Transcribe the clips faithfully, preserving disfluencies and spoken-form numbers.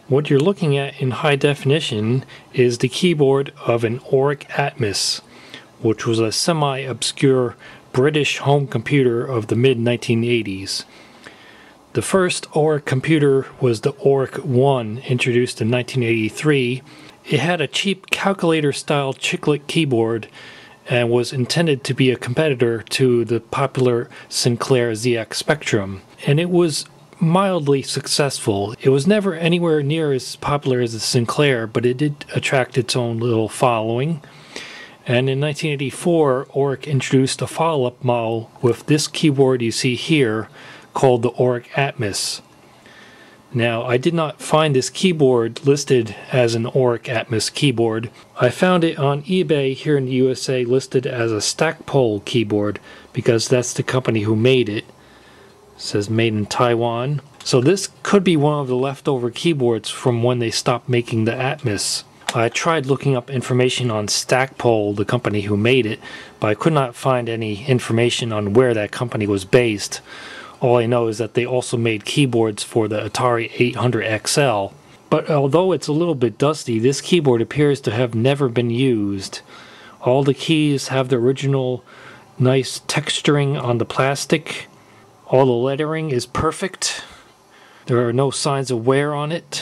What you're looking at in high definition is the keyboard of an Oric Atmos, which was a semi-obscure British home computer of the mid nineteen eighties. The first Oric computer was the Oric one, introduced in nineteen eighty-three. It had a cheap calculator-style chiclet keyboard and was intended to be a competitor to the popular Sinclair Z X Spectrum. And it was mildly successful. It was never anywhere near as popular as the Sinclair, but it did attract its own little following. And in nineteen eighty-four, Oric introduced a follow-up model with this keyboard you see here called the Oric Atmos. Now, I did not find this keyboard listed as an Oric Atmos keyboard. I found it on eBay here in the U S A listed as a Stackpole keyboard because that's the company who made it. It says made in Taiwan. So this could be one of the leftover keyboards from when they stopped making the Atmos. I tried looking up information on Stackpole, the company who made it, but I could not find any information on where that company was based. All I know is that they also made keyboards for the Atari eight hundred X L. But although it's a little bit dusty, this keyboard appears to have never been used. All the keys have the original nice texturing on the plastic. All the lettering is perfect. There are no signs of wear on it.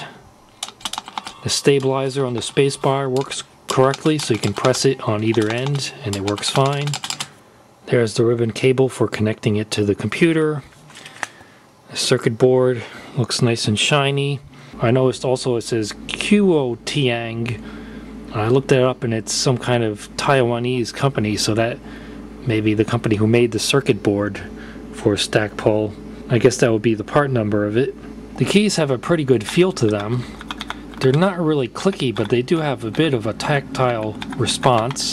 The stabilizer on the spacebar works correctly, so you can press it on either end and it works fine. There's the ribbon cable for connecting it to the computer. The circuit board looks nice and shiny. I noticed also it says Kuotiang. I looked that up and it's some kind of Taiwanese company, so that may be the company who made the circuit board for Stackpole. I guess that would be the part number of it. The keys have a pretty good feel to them. They're not really clicky, but they do have a bit of a tactile response.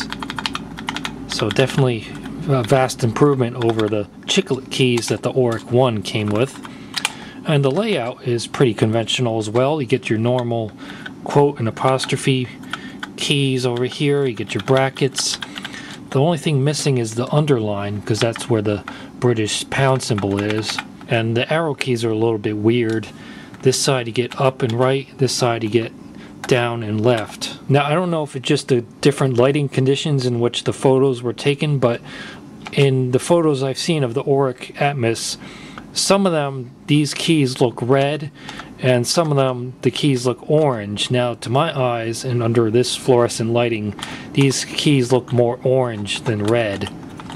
So definitely a vast improvement over the chiclet keys that the Oric one came with. And the layout is pretty conventional as well. You get your normal quote and apostrophe keys over here. You get your brackets. The only thing missing is the underline, because that's where the British pound symbol is. And the arrow keys are a little bit weird. This side you get up and right, this side you get down and left. Now, I don't know if it's just the different lighting conditions in which the photos were taken, but in the photos I've seen of the Oric Atmos, some of them, these keys look red, and some of them, the keys look orange. Now, to my eyes, and under this fluorescent lighting, these keys look more orange than red.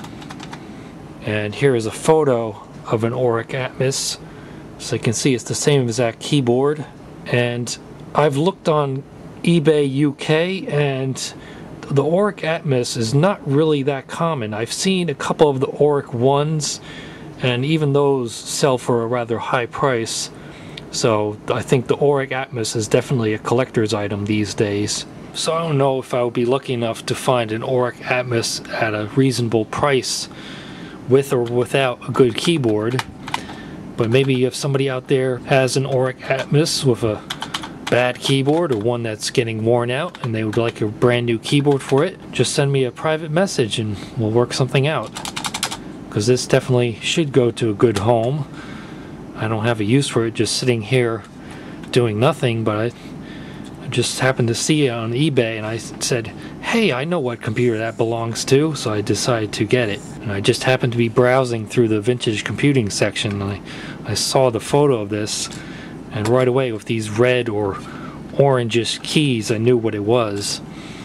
And here is a photo of an Oric Atmos. So you can see it's the same exact keyboard. And I've looked on eBay U K, and the Oric Atmos is not really that common. I've seen a couple of the Oric ones, and even those sell for a rather high price. So I think the Oric Atmos is definitely a collector's item these days. So I don't know if I would be lucky enough to find an Oric Atmos at a reasonable price with or without a good keyboard. But maybe if somebody out there has an Oric Atmos with a bad keyboard, or one that's getting worn out, and they would like a brand new keyboard for it, just send me a private message and we'll work something out. Because this definitely should go to a good home. I don't have a use for it just sitting here doing nothing, but I, I just happened to see it on eBay and I said, hey, I know what computer that belongs to, so I decided to get it. And I just happened to be browsing through the vintage computing section, and I, I saw the photo of this, and right away with these red or orangish keys I knew what it was.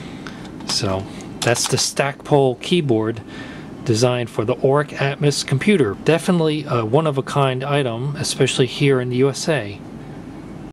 So that's the Stackpole keyboard designed for the Oric Atmos computer. Definitely a one-of-a-kind item, especially here in the U S A.